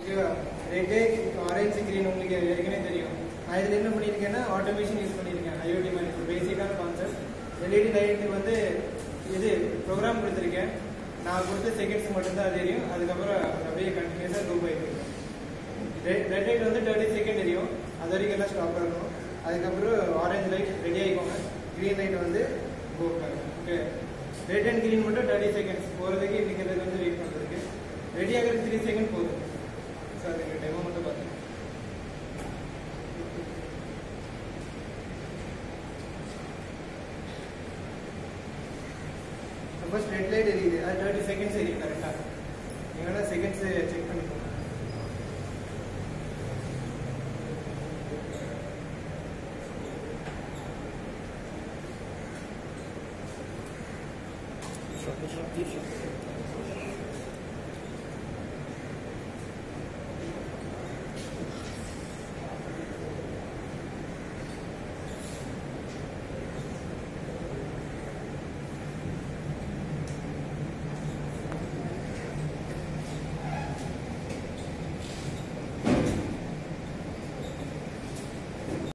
ஓகேவா? Red orange green உங்களுக்கு ஏற்கனவே தெரியும். நான் இதில் என்ன பண்ணியிருக்கேன்னா ஆட்டோமேஷன் யூஸ் பண்ணியிருக்கேன். ஐஓடி மாதிரி ஒரு பேசிக்கான கான்செப்ட். எல்இடி லைட்டுக்கு வந்து இது ப்ரோக்ராம் கொடுத்துருக்கேன். நான் கொடுத்த செகண்ட்ஸ் மட்டும்தான் அது தெரியும். அதுக்கப்புறம் அப்படியே கண்டினியூஸாக லூப் ஆகிட்டு இருக்கேன். ரெட் லைட் வந்து 30 செகண்ட் தெரியும். அது வரைக்கும் எல்லாம் ஸ்டாப் ஆகணும். அதுக்கப்புறம் ஆரஞ்சு லைட் ரெடி ஆகிக்கோங்க. க்ரீன் லைட் வந்து கோ பண்ணுங்க. ஓகே, ரெட் அண்ட் க்ரீன் மட்டும் 30 செகண்ட்ஸ் போகிறதுக்கு நிற்கிறதுக்கு வந்து வெயிட் பண்ணுறதுக்கு. ரெடி ஆகிறது 3 செகண்ட் போதும். சார் எங்கள் டெமோ மட்டும் பார்த்துங்க. ஃபர்ஸ்ட் ரெட் லைட் எரியுது, அது 30 செகண்ட்ஸ் எரியும்.